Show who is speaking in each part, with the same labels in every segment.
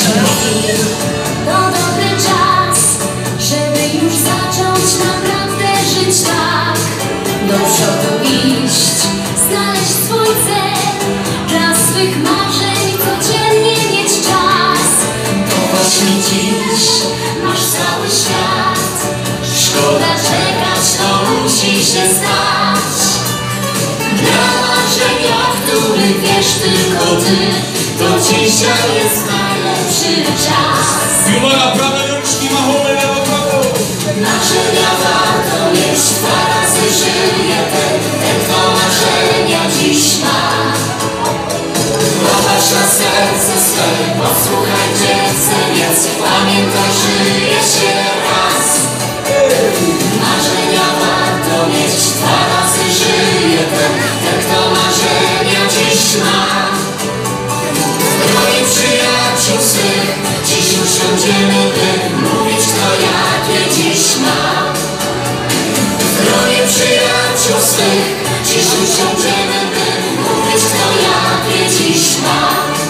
Speaker 1: To dobry czas, żeby już zacząć naprawdę żyć tak. Do przodu iść, znaleźć swój cel, dla swych marzeń codziennie mieć czas. To właśnie dziś masz cały świat, szkoda czekać, to musi się stać. Dla marzeń, o których wiesz tylko ty, to dzisiaj jest najlepszy czas.
Speaker 2: Uwaga, prawe rączki, machamy lewo, prawo.
Speaker 1: Marzenia warto mieć, 2 razy żyje ten, kto marzenia dziś ma. Popatrz na serce swe, posłuchaj gdzie chce, więc pamiętaj, żyje się raz. Marzenia warto mieć, 2 razy żyje ten, kto marzenia dziś ma. Drogi przyjaciół swych, dziś usiądziemy, by mówić, kto jakie dziś ma. Drogi przyjaciół swych, dziś usiądziemy, by mówić, kto jakie dziś ma.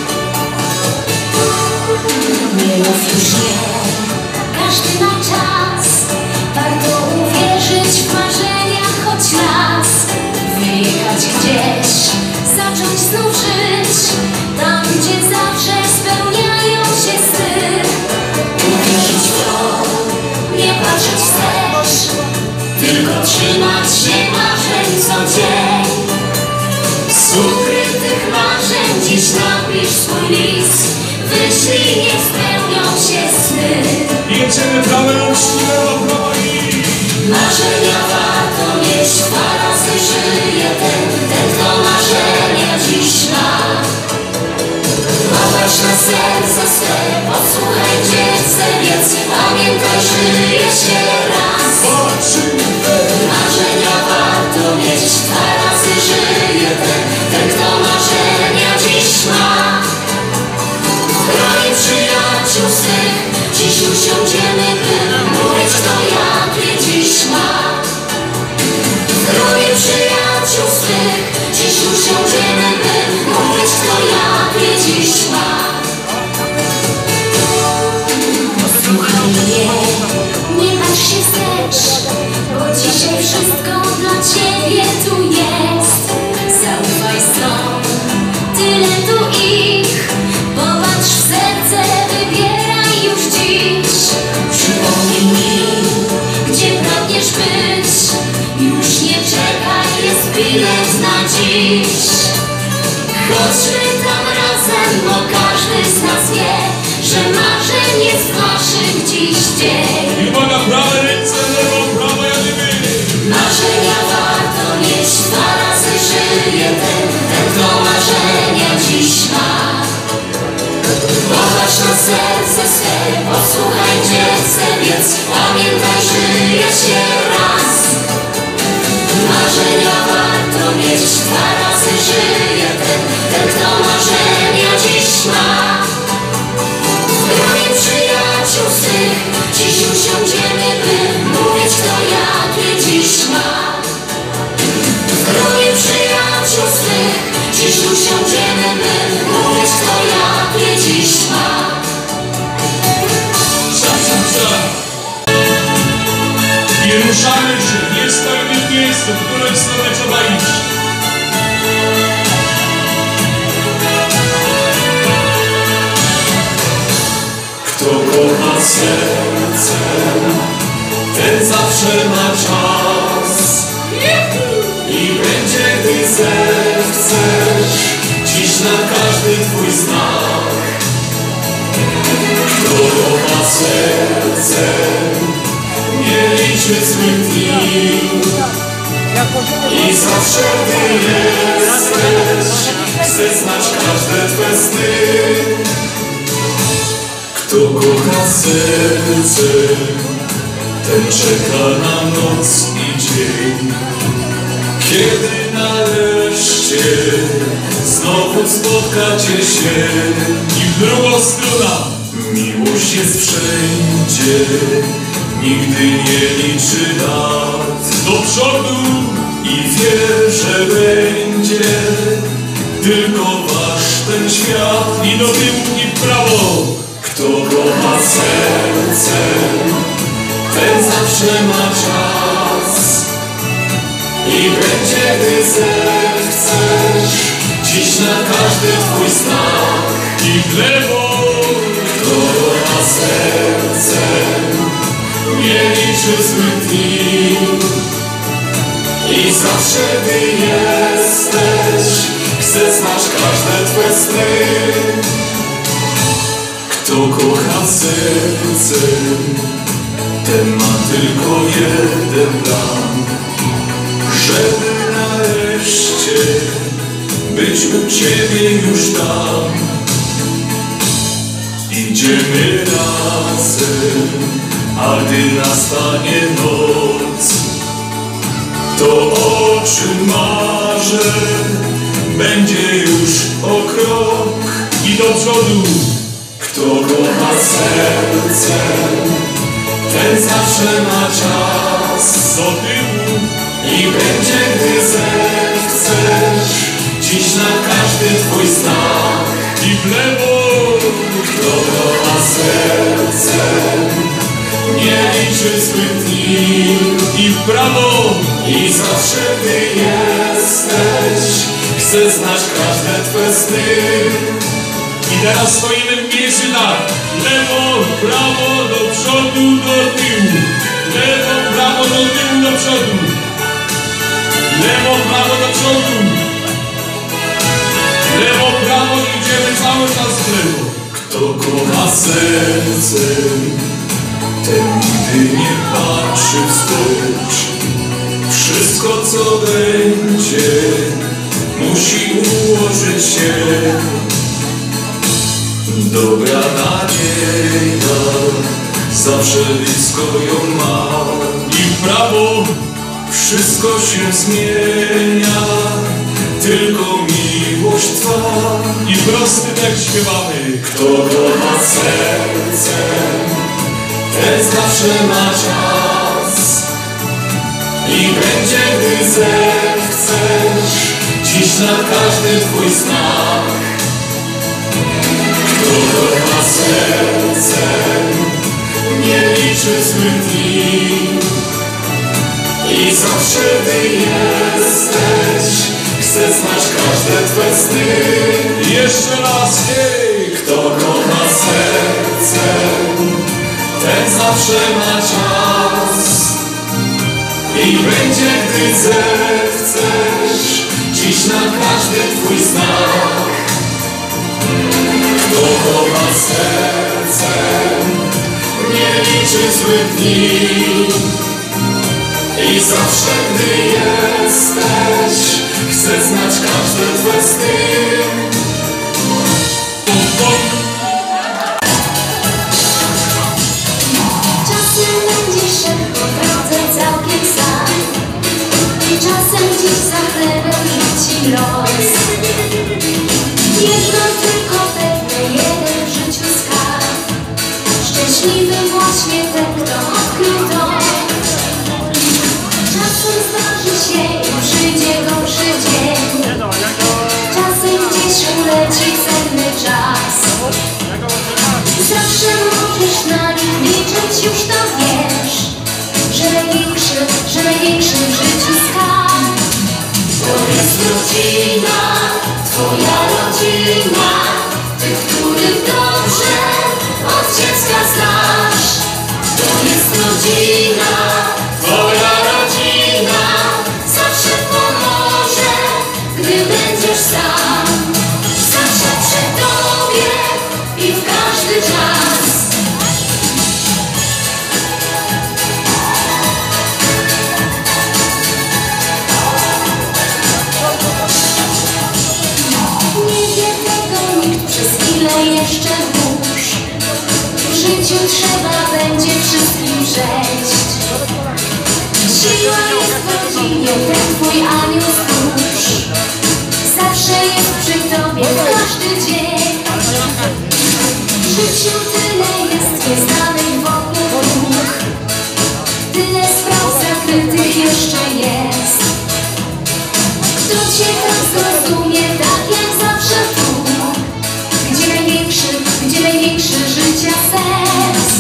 Speaker 1: Nie mów już nie, każdy ma czas, warto uwierzyć w marzenia choć raz. Wyjechać gdzieś, zacząć znów żyć, tam gdzie zawsze spełniają się sny. Uwierzyć w to, nie patrzeć wstecz, tylko trzymać się marzeń co dzień. Z ukrytych marzeń dziś napisz swój list, wyślij, niech spełnią się sny.
Speaker 2: Jedziemy prawe rączki, lewo, prawo i...
Speaker 1: Marzenia warto mieć, 2 razy żyje ten, kto marzenia dziś ma. Popatrz na serce swe, posłuchaj gdzie chce, więc pamiętaj, żyje się raz. Marzenia warto mieć, 2 razy żyje ten, kto marzenia dziś ma. Drogi przyjaciół swych, dziś usiądziemy, by mówić, kto jakie dziś ma. Drogi przyjaciół swych, dziś usiądziemy, by mówić, kto jakie dziś ma. Posłuchaj mnie, nie patrz się wstecz, bo dzisiaj wszystko dla ciebie tu jest. Zaufaj stron, tyle tu ich, popatrz w serce, wybieraj już dziś. Przypomnij mi, gdzie pragniesz być, już nie czekaj, jest bilet na dziś. Chodźmy tam razem, bo każdy z nas wie, że marzeń jest waszych dziś dzień.
Speaker 2: Uwaga, prawe ręce, lewo, prawo, jadymy.
Speaker 1: Marzenia warto mieć, 2 razy żyje ten, kto marzenia dziś ma. Popatrz na serce swe, posłuchaj gdzie chce, więc pamiętaj, żyje się raz. Marzenia warto mieć, 2 razy żyje ten, kto marzenia dziś ma. Drogi przyjaciół swych, dziś usiądziemy, by mówić, kto jakie dziś ma. Drogi przyjaciół swych, dziś usiądziemy, by mówić, kto jakie dziś ma.
Speaker 2: Nie ruszamy się, nie stoimy w miejscu, w którym stronę trzeba iść.
Speaker 3: Kto kocha sercem, ten zawsze ma czas i będzie, gdy zechcesz, dziś na każdy twój znak. Kto kocha sercem, nie liczy swych dni i zawsze, gdy jesteś, chce znać każde twe sny. Kto kocha sercem, ten czeka na noc i dzień, kiedy nareszcie znowu spotkacie się.
Speaker 2: I w drugą stronę.
Speaker 3: Miłość jest wszędzie, nigdy nie liczy lat.
Speaker 2: Do przodu
Speaker 3: I wie, że będzie tylko wasz ten świat.
Speaker 2: i do tyłu i w prawo.
Speaker 3: sercem, ten zawsze ma czas i będzie, gdy zechcesz, dziś na każdy twój znak.
Speaker 2: I w lewo,
Speaker 3: kto kocha sercem, nie liczy złych dni i zawsze, gdy jesteś, chce znać każde twe sny. Kto kocha sercem, ten ma tylko jeden plan, żeby nareszcie być u Ciebie już tam. Idziemy razem, a gdy nastanie noc, to o czym marzę będzie już o krok
Speaker 2: i do przodu.
Speaker 3: Kto kocha sercem, ten zawsze ma czas
Speaker 2: Do tyłu
Speaker 3: i będzie, gdy zechcesz, dziś na każdy twój znak.
Speaker 2: i w lewo,
Speaker 3: Kto kocha sercem, nie liczy złych dni
Speaker 2: i w prawo,
Speaker 3: i zawsze, gdy jesteś, chce znać każde twe sny.
Speaker 2: i teraz stoimy w miejscu tak. Lewo, prawo, do przodu, do tyłu. Lewo, prawo, do tyłu, do przodu. Lewo, prawo, do przodu. Lewo, prawo, idziemy cały czas w lewo.
Speaker 3: Kto kocha sercem, ten nigdy nie patrzy wstecz. Wszystko, co będzie, musi ułożyć się. Dobra nadzieja zawsze blisko ją ma.
Speaker 2: I w prawo,
Speaker 3: Wszystko się zmienia, tylko miłość trwa.
Speaker 2: i prosty tekst śpiewamy.
Speaker 3: Kto kocha sercem, ten zawsze ma czas i będzie, gdy zechcesz, dziś na każdy twój znak. Kto kocha sercem, nie liczy złych dni i zawsze, gdy jesteś, chce znać każde twe sny.
Speaker 2: Jeszcze raz, hej!
Speaker 3: Kto kocha sercem, ten zawsze ma czas i będzie, gdy zechcesz, dziś na każdy twój znak. Kto kocha sercem, nie liczy złych dni i zawsze, gdy jesteś, chce znać każde twe sny.
Speaker 1: Czasem będziesz szedł po drodze całkiem sam, czasem gdzieś za chlebem rzuci los. Jedno tylko pewne, jeden w życiu skarb, szczęśliwy właśnie ten, kto odkrył to. Czasem zdarzy się i przyjdzie gorszy dzień, czasem gdzieś uleci cenny czas. Zawsze możesz na nich liczyć, już to wiesz, że największy w życiu skarb
Speaker 3: To jest rodzina, twoja rodzina, tych, których dobrze od dziecka znasz. To jest rodzina, twoja rodzina, zawsze pomoże, gdy będziesz sam. Zawsze przy tobie i w każdy czas.
Speaker 1: Nie wie tego nikt przez chwilę jeszcze burz. W życiu trzeba będzie wszystkim przejść. Siła jest w rodzinie, ten twój anioł stróż. Zawsze jest przy tobie w każdy dzień. W życiu tyle jest nieznanych wokół dróg, tyle spraw zakrytych jeszcze jest. Kto cię tak zrozumie, tak jak zawsze tu, gdzie największy życia sens.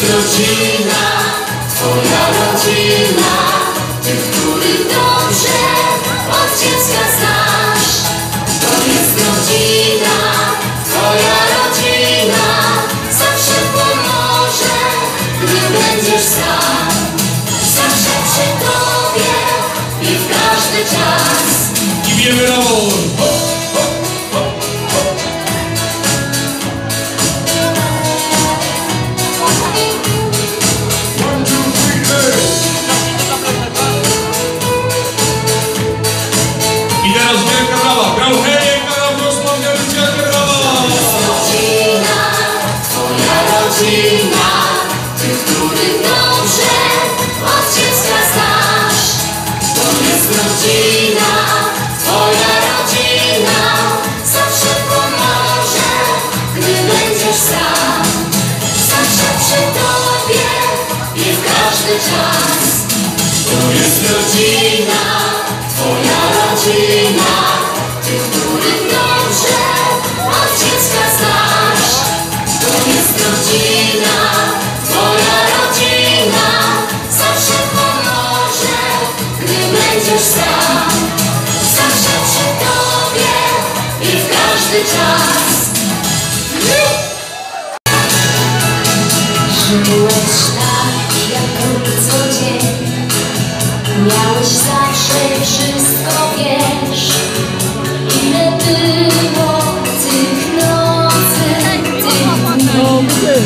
Speaker 1: rodzina, twoja rodzina, tych, których dobrze od dziecka znasz. To jest rodzina, twoja rodzina, zawsze pomoże, gdy będziesz sam. Zawsze przy tobie i w każdy czas.
Speaker 2: I wiemy na wol. I teraz wielka brawa. Grał Heniek, grał Wrocław, wielka brawa.
Speaker 1: Rodzina, twoja rodzina, tych, których dobrze od dziecka znasz. To jest rodzina, twoja rodzina, zawsze pomoże, gdy będziesz sam. Zawsze przy tobie i w każdy czas. To jest rodzina, twoja rodzina, tych, których dobrze od dziecka znasz. To jest rodzina, twoja rodzina, zawsze pomoże, gdy będziesz sam. Zawsze przy tobie i w każdy czas. Żyłeś tak, jak król co dzień. Miałeś zawsze wszystko, wiesz. Ile było tych nocy, tych dni.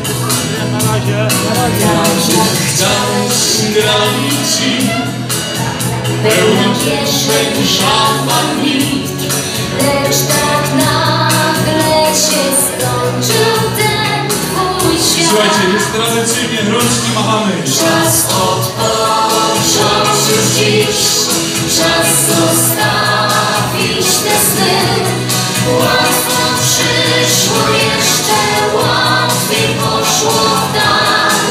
Speaker 3: Chciałeś granic ci,
Speaker 1: Pełna kieszeń, żadna nikt. Lecz tak nagle się skończył ten twój świat.
Speaker 2: Słuchajcie, jest tradycyjnie, rączki machamy.
Speaker 1: Czas odpocząć już dziś. Czas zostawić te sny. Łatwo przyszło, jeszcze łatwiej poszło tak.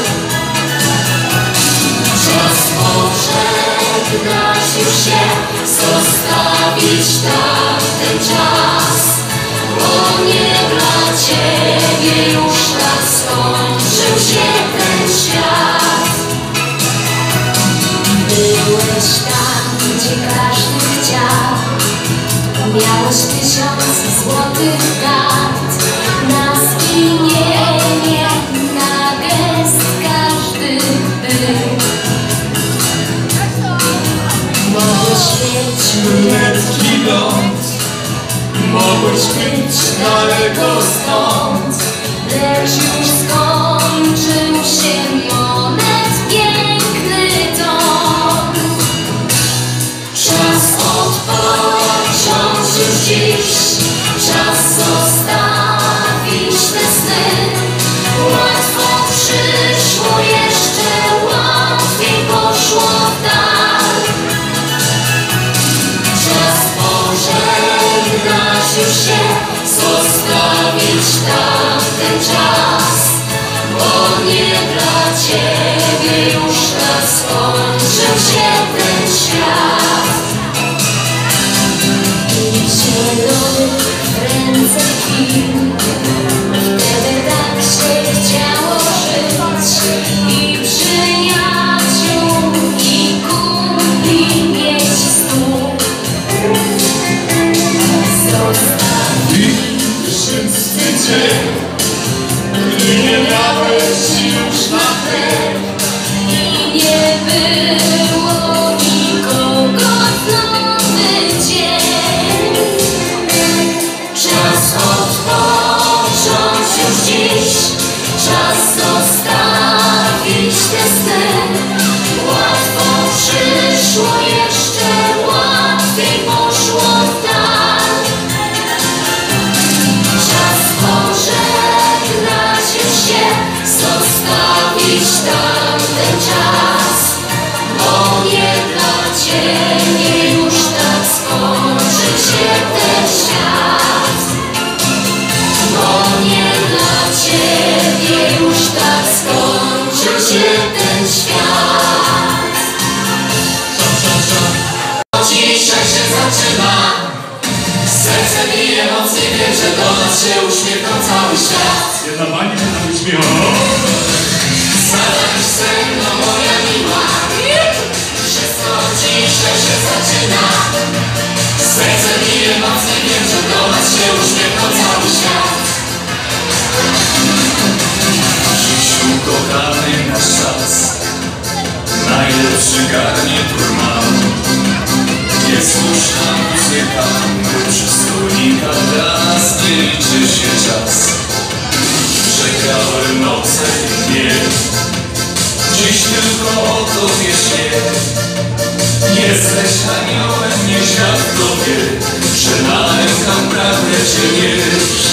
Speaker 1: Czas pożegnać już się, zostawić tak ten czas. Bo nie dla ciebie już tak skończył się ten świat. Byłeś tam, gdzie każdy chciał. Miałeś 1000 złotych kart. Na skinienie, na gest każdy był. Mogłeś mieć
Speaker 3: letki ląd, mogłeś być daleko stąd.
Speaker 1: lecz już skończył się moment, piękny ton. Czas odpocząć już dziś. Czas zostawić te sny. Łatwo przyszło, jeszcze łatwiej poszło tak. Czas pożegnać już się, zostawić tamten czas. Bo nie dla ciebie już tak skończył się ten świat. I zielonych w ręce chwil, wtedy tak się chciało żyć. I przyjaciół, i kumpli mieć stół.
Speaker 3: Wszyscy dzień, gdy nie miałeś już na chleb.
Speaker 1: I nie było nikogo w nowy dzień. Czas odpocząć już dziś. Czas zostawić te sny. Łatwo przyszło, jeszcze łatwiej poszło tak. Czas pożegnać już się, zostawić tamten czas. Bo nie dla ciebie już tak skończył się ten świat. Bo nie dla ciebie już tak skończył się ten świat. Dzisiaj się zaczyna. Serce bije mocniej, wiem, że do nas się uśmiechał cały świat.
Speaker 2: Jedna pani się tam uśmiechała.
Speaker 3: najlepszy garnitur mam. Jest słuszna muzyka, my przy stolikach, dla nas nie liczy się czas. Czekałem noce i dnie, dziś tylko o tobie śnię. Jesteś aniołem, nie świat tobie, że na rękach pragnę cię nieść.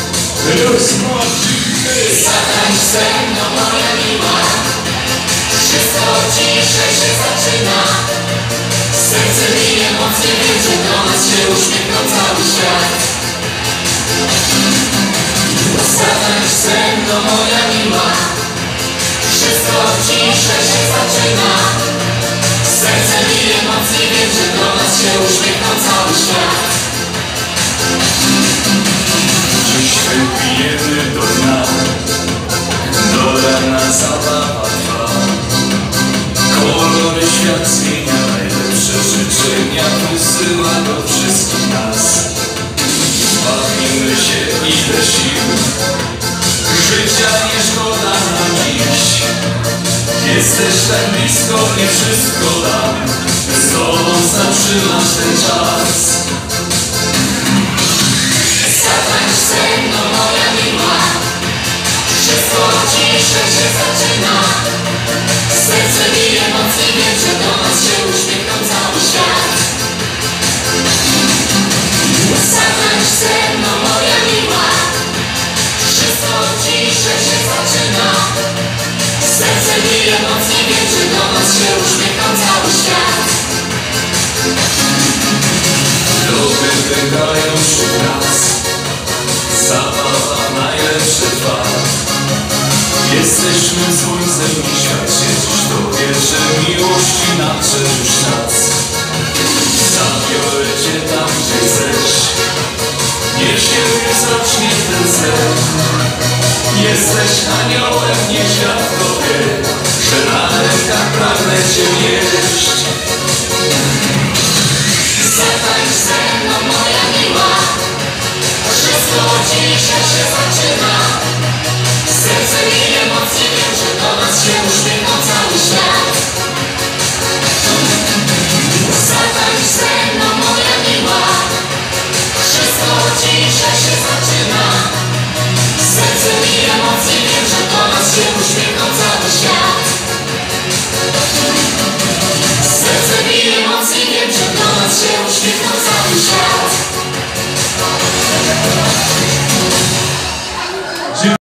Speaker 1: Zatańcz ze mną, moja miła, wszystko ciszej się zaczyna. Serce bije mocniej, wiem, że do nas się uśmiechnął cały świat. Zatańcz ze mną, moja miła, wszystko ciszej się zaczyna. Serce bije mocniej, wiem, że do nas się uśmiechnął cały świat.
Speaker 3: Dziś wypijemy do dna, do rana zabawa trwa. Kolory świat zmienia, najlepsze życzenia wysyła do wszystkich nas. Bawimy się, ile sił, życia nie szkoda nam dziś. Jesteś tak blisko, nie wszystko dam, z tobą zatrzymasz ten czas.
Speaker 1: Zatańcz ze mną, moja miła, wszystko ciszej się zaczyna. Serce bije mocniej, wiem, że do nas się uśmiechnął cały świat. Zatańcz ze mną, moja miła, wszystko ciszej się zaczyna. Serce bije mocniej, wiem, że do nas się uśmiechnął cały świat.
Speaker 3: Luby wygrają wśród nas, zabawa najlepsze trwa. Jesteśmy słońcem i świat się dziś dowie, że miłości nadszedł czas. Zabiorę cię tam, gdzie chcesz, niech się wzrocznie ten sen. Jesteś aniołem, nie świat tobie, że na rękach pragnę cię nieść.
Speaker 1: Zatańcz ze mną, moja miła, wszystko ciszej się zaczyna. Serce bije mocniej, wiem, że do nas się uśmiechnął cały świat. Zatańcz ze mną, moja miła, wszystko ciszej się zaczyna. Serce bije mocniej, wiem, że do nas się uśmiechnął cały świat. Serce bije mocniej, wiem, że do nas się uśmiechnął cały świat.